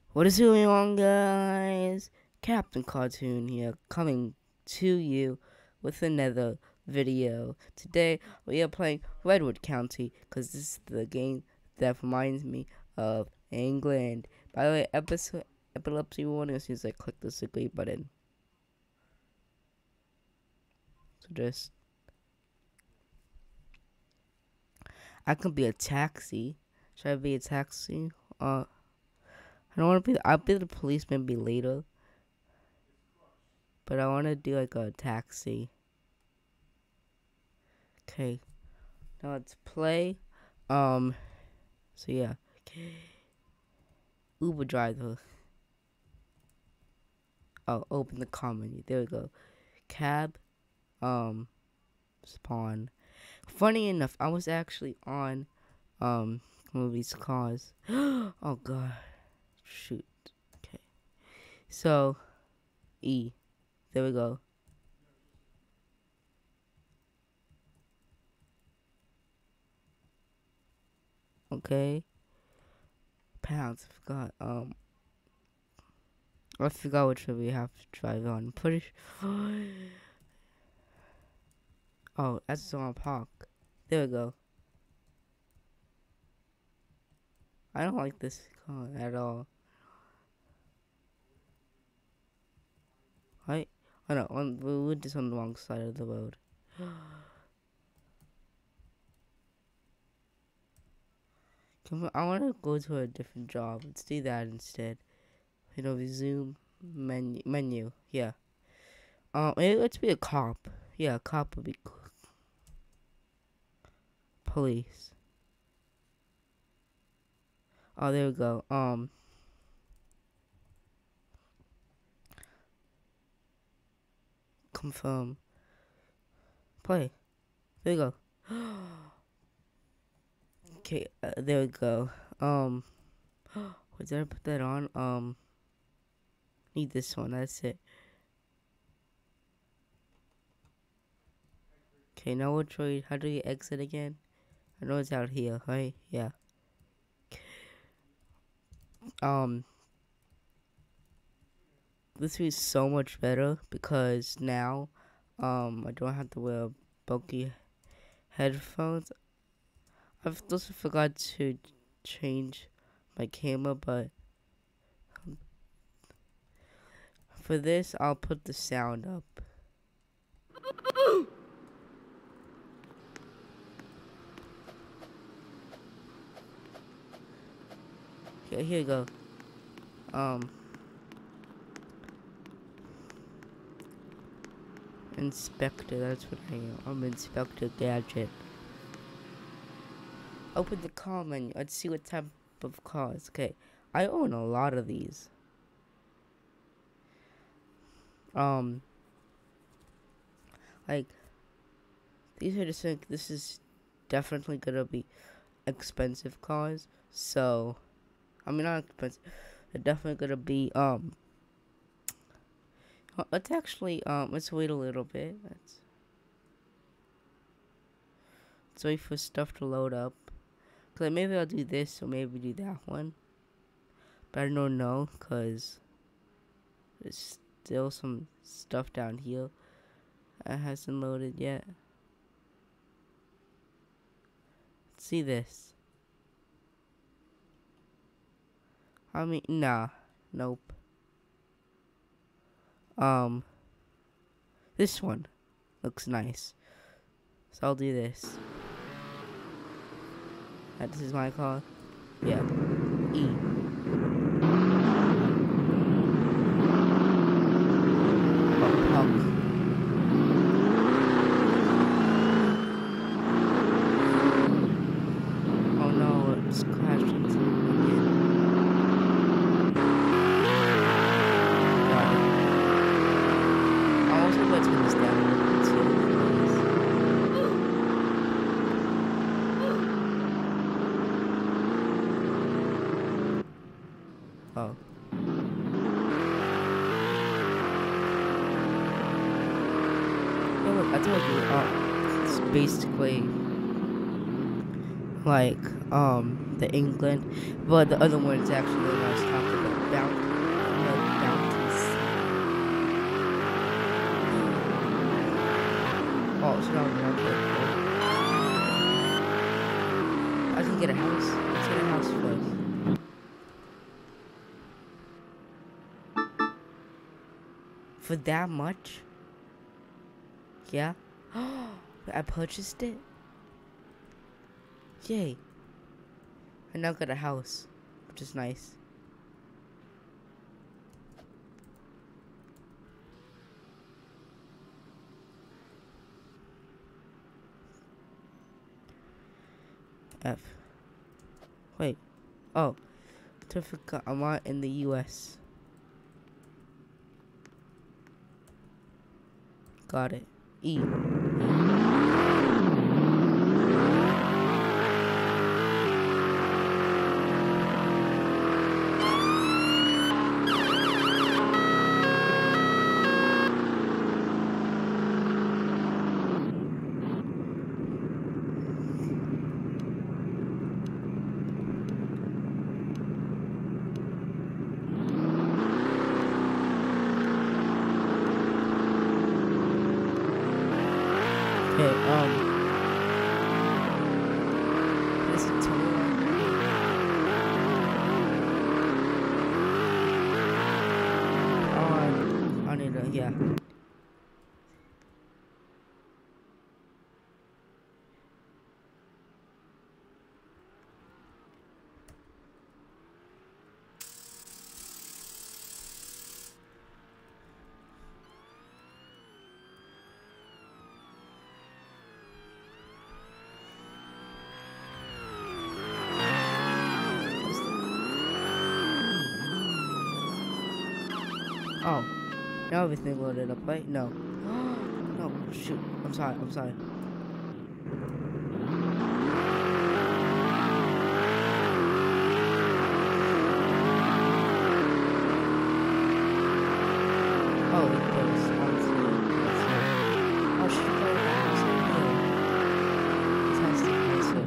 What is going on, guys? Captain Cartoon here, coming to you with another video. Today, we are playing Redwood County, because this is the game that reminds me of England. By the way, epilepsy warning as soon as I click this agree button. So just... I could be a taxi. Should I be a taxi? I don't want to be. I'll be the policeman. Be later, but I want to do like a taxi. Okay, now let's play. So yeah. Okay. Uber driver. Oh, open the car menu. There we go. Cab. Spawn. Funny enough, I was actually on one of these cars. Oh god. Shoot. Okay. So E. There we go. Okay. Pounds. I forgot which one we have to drive on. Pretty sure. Oh, that's on park. There we go. I don't like this car at all. Right? Oh no, we're just on the wrong side of the road. I want to go to a different job. Let's do that instead. Resume menu. Yeah. Maybe let's be a cop. Yeah, a cop would be cool. Police. Oh, there we go. Confirm. Play. There we go. Okay, there we go. Did I put that on? Need this one. That's it. Okay, now we'll try. How do you exit again? I know it's out here, right? Yeah. This is so much better because now, I don't have to wear bulky headphones. I've also forgot to change my camera, but for this, I'll put the sound up. Okay, here you go. Inspector, that's what I am. I'm Inspector Gadget. Open the car menu. Let's see what type of cars. Okay, I own a lot of these. Like, these are just like, this is definitely gonna be expensive cars. So, I mean, not expensive. They're definitely gonna be, let's actually, let's wait a little bit. Let's wait for stuff to load up. Cause maybe I'll do this, or maybe do that one. But I don't know, cause there's still some stuff down here that hasn't loaded yet. Let's see this. I mean, nah, nope. This one looks nice, so I'll do this. This is my car. Yeah. E. Oh no, it's crashing again. I also want to turn this down a little bit too. Oh. Oh look, I told you, it's basically like the England, but the other one is actually what I was talking about. Bounties. Oh, it's not one I can get a house. Let's get a house first. For that much? Yeah. I purchased it. Yay. I now got a house, which is nice. F. Wait. Oh. I forgot. I'm not in the US. Got it. E. Okay, this is I need to, yeah. Oh, now everything loaded up, right? No. No, shoot. I'm sorry. Oh, it goes on to oh, shoot. This has to be so.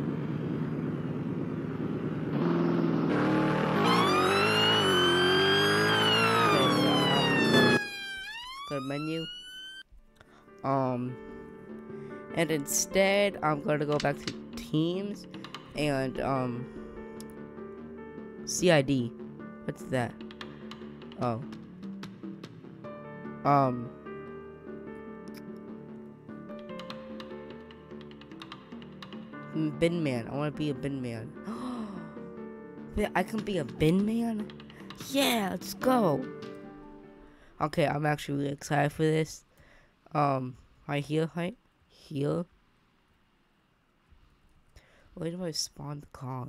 Go to menu. And instead, I'm gonna go back to teams and CID. What's that? Oh. Bin man. I want to be a bin man. Yeah, I can be a bin man? Yeah, let's go. Okay, I'm actually really excited for this. Right here, right here. Where do I spawn the car?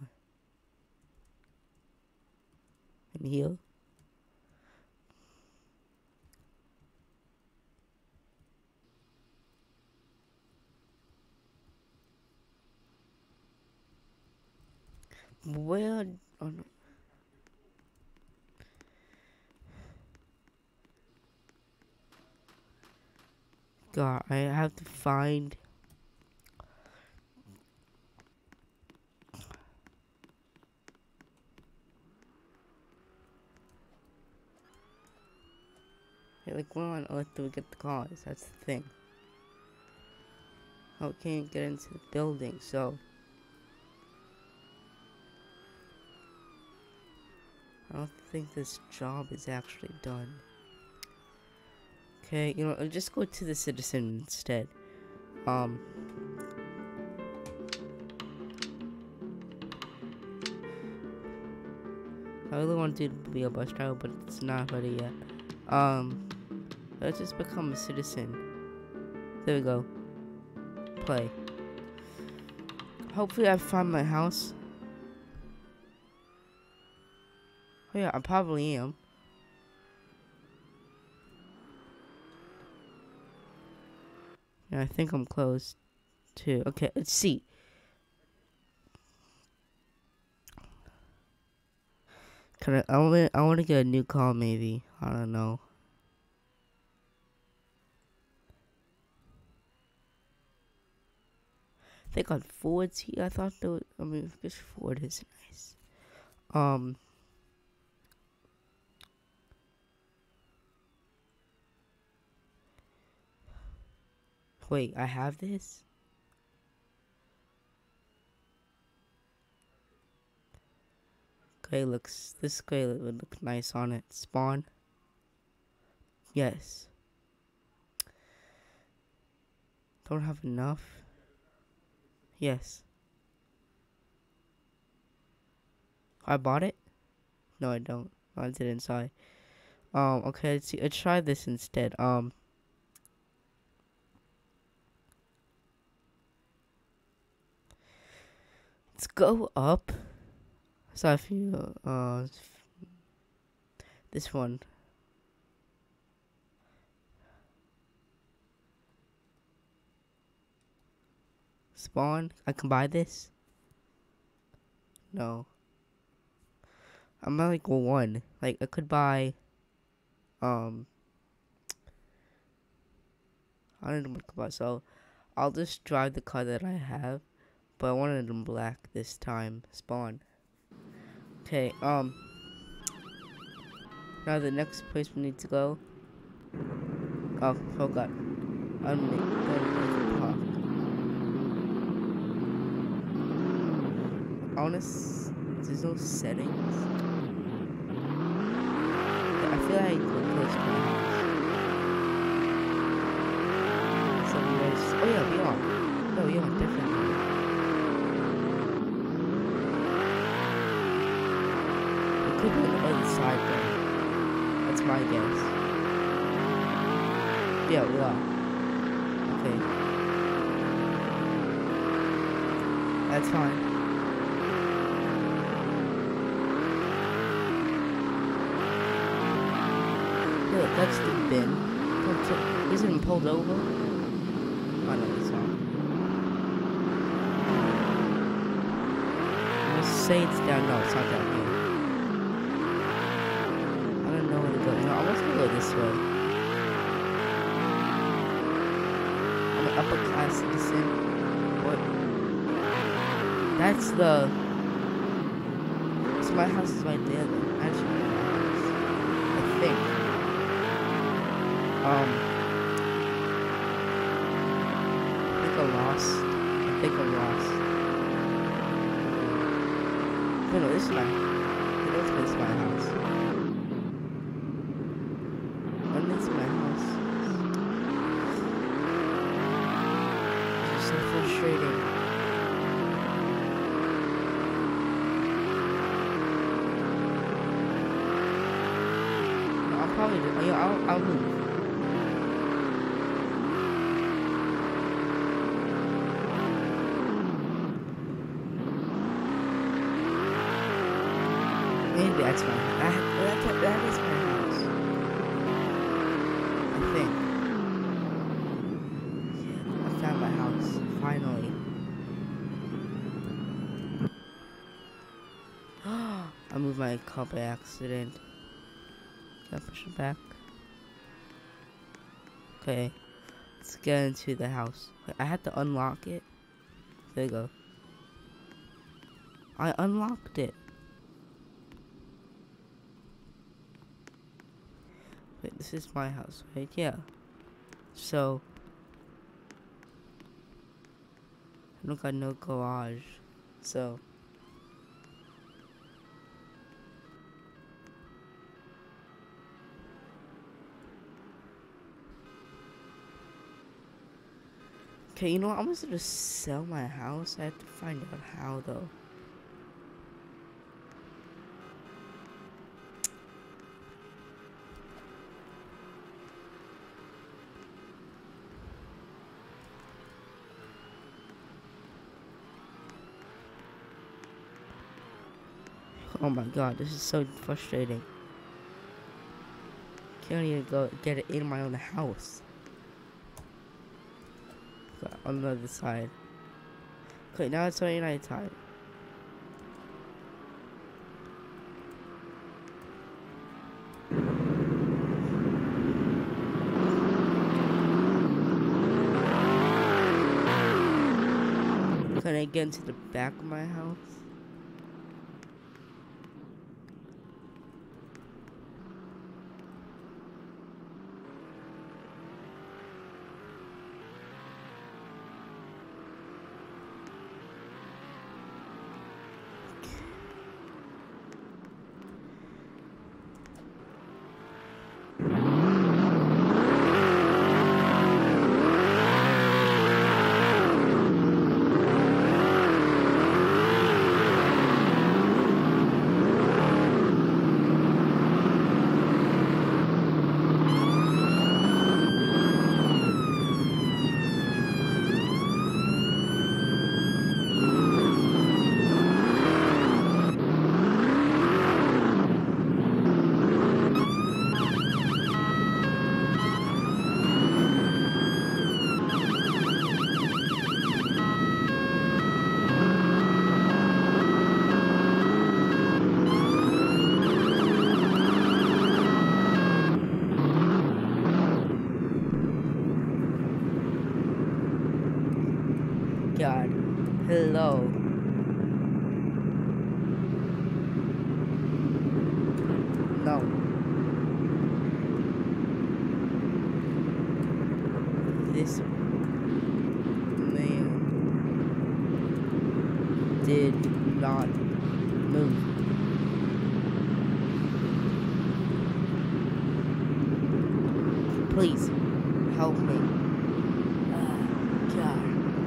In here? Where? Oh, no. God, I have to find. Like, where on earth do we get the cars? That's the thing. Oh, we can't get into the building, so. I don't think this job is actually done. Okay, you know, I'll just go to the citizen instead. I really want to be a bus driver, but it's not ready yet. Let's just become a citizen. There we go. Play. Hopefully I find my house. Oh yeah, I probably am. Yeah, I think I'm close to. Okay, let's see. I want to get a new car maybe. I don't know. They got Fords here. I thought there was, I mean, this Ford is nice. Wait, I have this? Okay, this gray would look nice on it. Spawn? Yes. Don't have enough? Yes. I bought it? No, I don't. I didn't, sorry. Okay, let's see. Let's try this instead. Let's go up. So if you, this one. Spawn? I can buy this? No. I'm at like one. Like, I could buy, I don't know what I could buy, so I'll just drive the car that I have. But I wanted it in black this time. Spawn. Okay, now the next place we need to go. Oh god. Park. Honest, there's no settings. I feel like we're close to my house. So oh yeah, we are. No, we are definitely. Could be on the other side though. That's my guess. Yeah, we are. Okay. That's fine. Look, that's the bin. Isn't it pulled over? I know it's not. Let's say it's down. No, it's not down here. I don't know where to go. No, I'm just gonna go this way. I'm an upper class citizen. What? That's the. So my house is right there, though. Actually, my house. I think. I think I'm lost. Oh no, this is my. This is my house. When is my house? This is so frustrating. No, I'll probably do. Yeah, I'll move. Maybe that's my house. That is my house. I think. Yeah, I found my house. Finally. I moved my car by accident. Can I push it back? Okay. Let's get into the house. Wait, I had to unlock it. There you go. I unlocked it. Wait, this is my house, right? Yeah. So, I don't got no garage. So, okay, you know what? I'm just gonna sell my house. I have to find out how, though. Oh my god, this is so frustrating. Can't even go get it in my own house. On the other side. Okay, now it's already night time. Can I get into the back of my house? God. Hello. No. This man did not move. Please help me. God.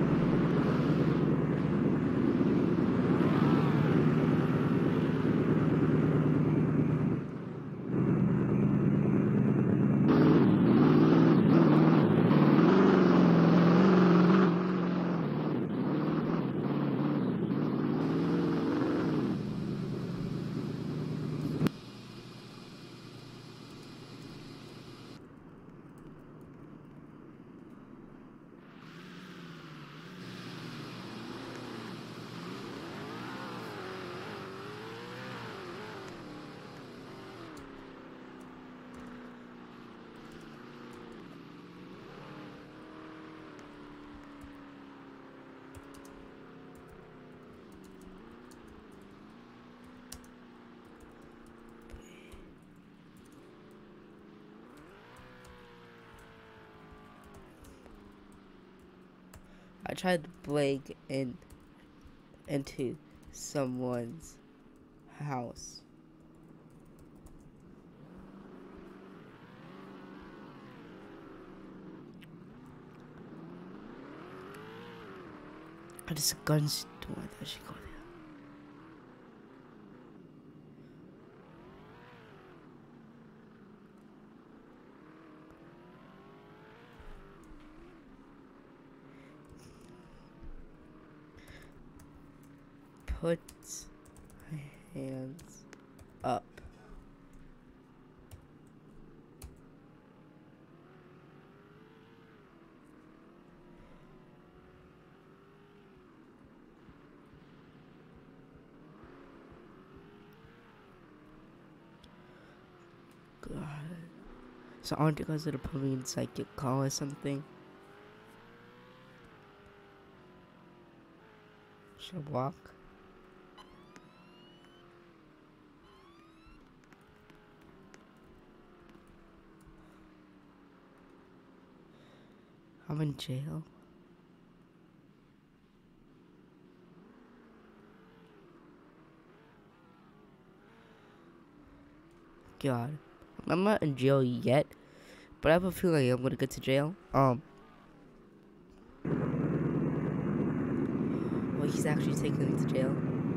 I tried to break into someone's house. It's a gun store that she got there. Put my hands up. God. So aren't you guys gonna put me in psychic call or something? Should I walk? I'm in jail. God. I'm not in jail yet, but I have a feeling I'm gonna get to jail. Well, he's actually taking me to jail.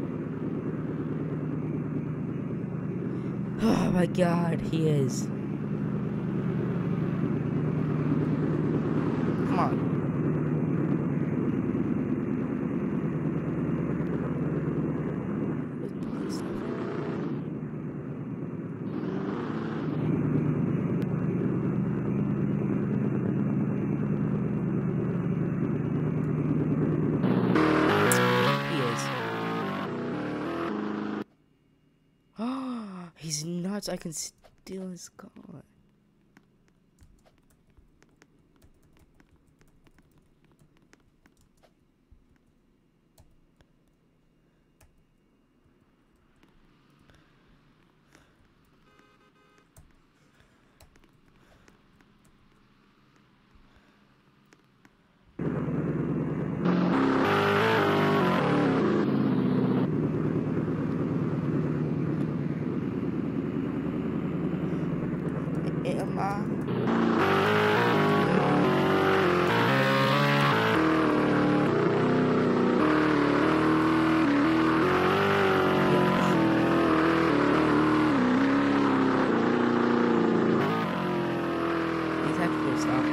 Oh my God, he is. Come on. He's nuts. I can steal his car. Am I? He's happy to stop.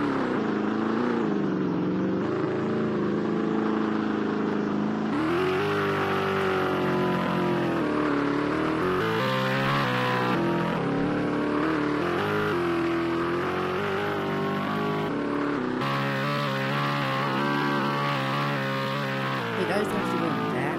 He does have to go back.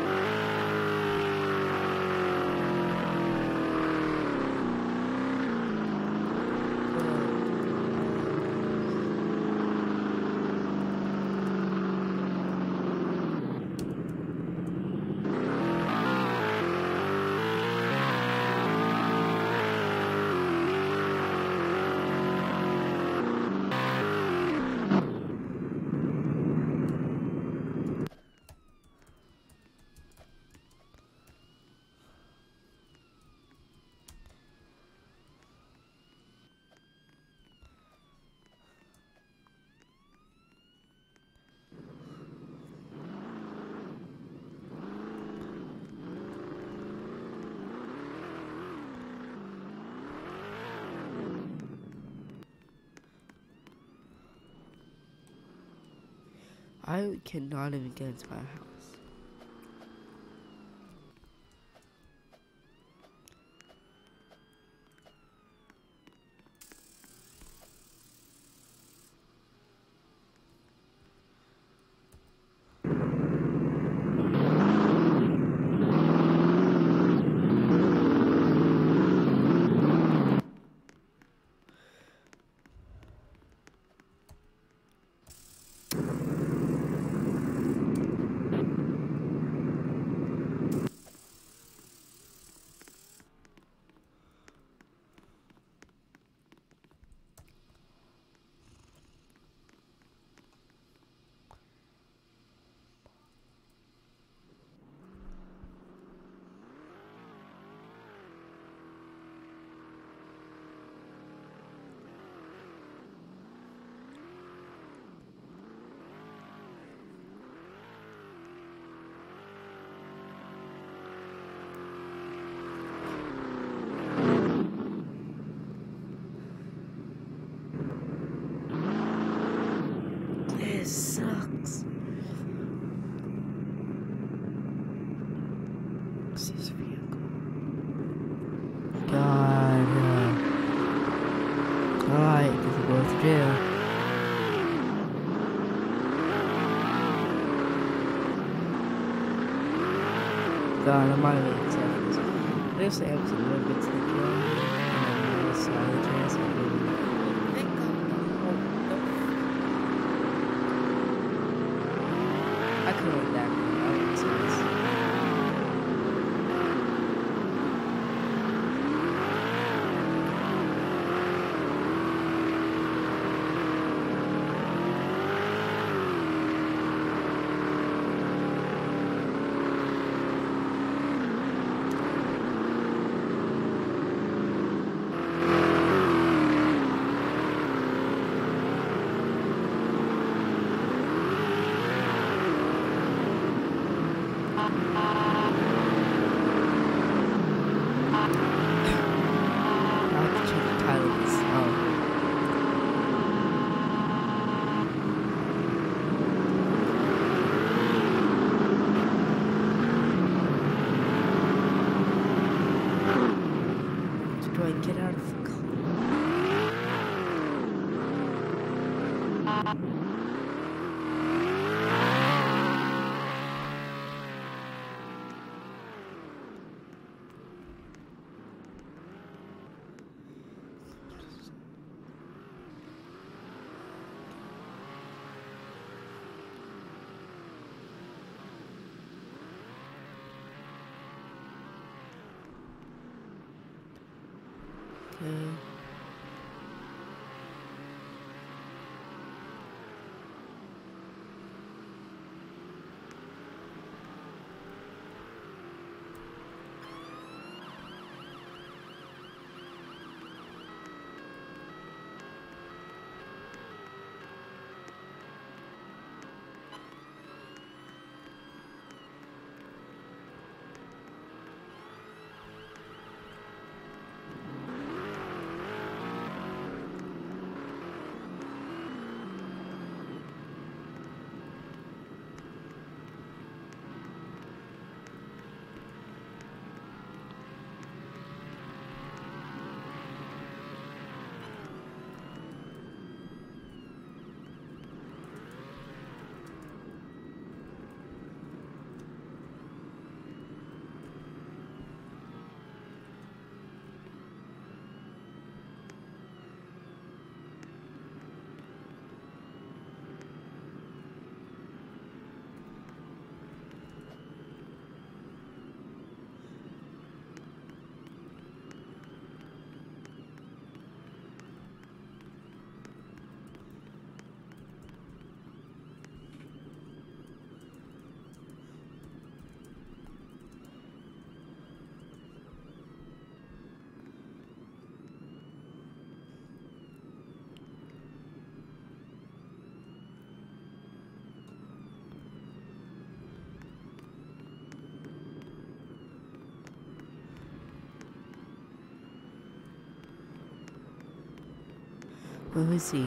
I cannot even get into my house. This sucks. What's this vehicle? God. Alright, this is going to jail. God, I'm not even excited. This episode a little bit to the kill. And then solid chance of I could have that. That makes sense. Get out of the car. Okay. Let me see.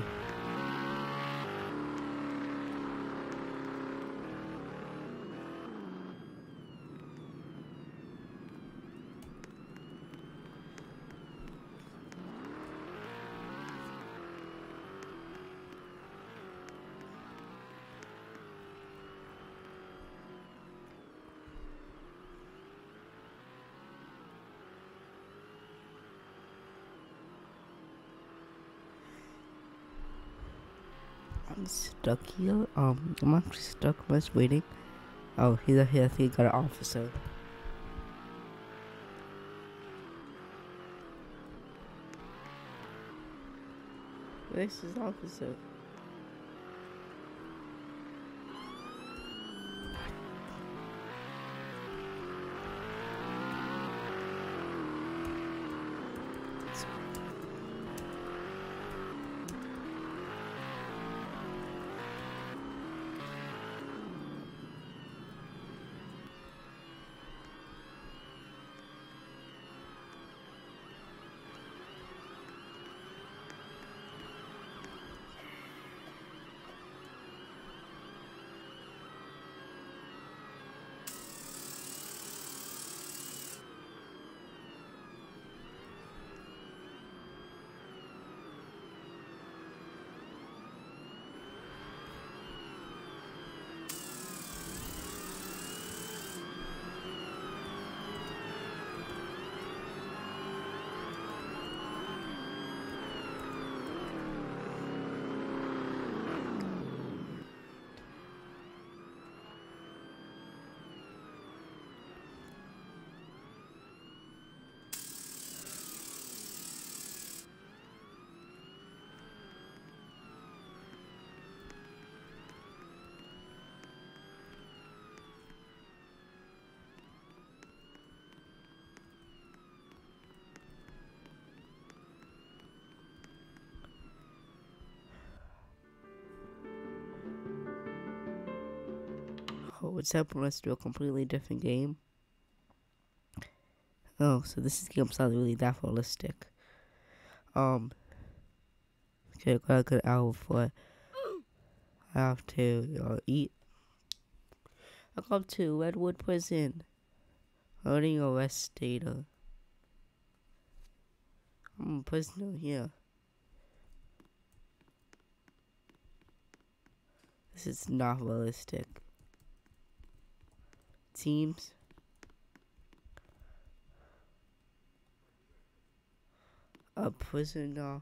I'm stuck here. I'm actually stuck. I'm just waiting. Oh, he's here. I think he got an officer. Where's his officer? Oh, what's happening? Let's do a completely different game. Oh, so this game's not really that realistic. Okay, I got a good hour before I have to eat. Welcome to Redwood Prison. Loading arrest data. I'm a prisoner here. This is not realistic. Teams. A prisoner.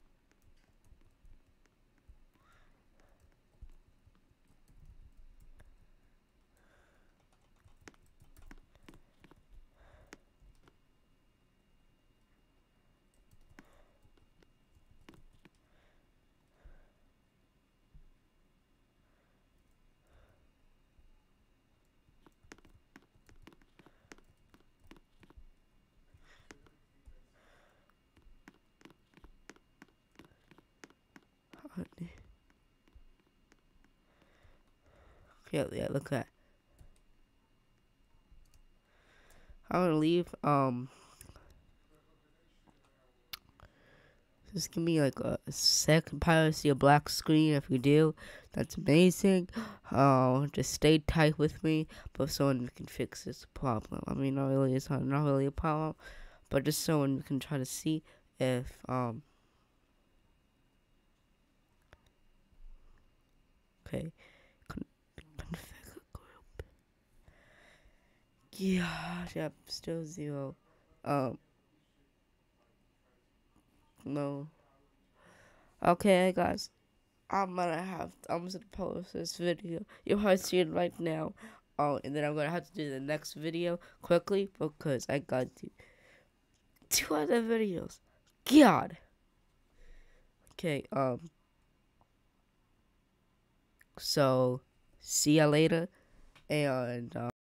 Yeah, look at that. I'm gonna leave. Just give me like a second. Probably see a black screen. If you do, that's amazing. Just stay tight with me, but someone can fix this problem. I mean, it's not really a problem, but just someone can try to see if Okay. Configure group. Yeah. Yep. Still 0. No. Okay, guys. I'm gonna post this video. You're probably seeing it right now. Oh, and then I'm gonna have to do the next video quickly because I got to 2 other videos. God. Okay. So see ya later, and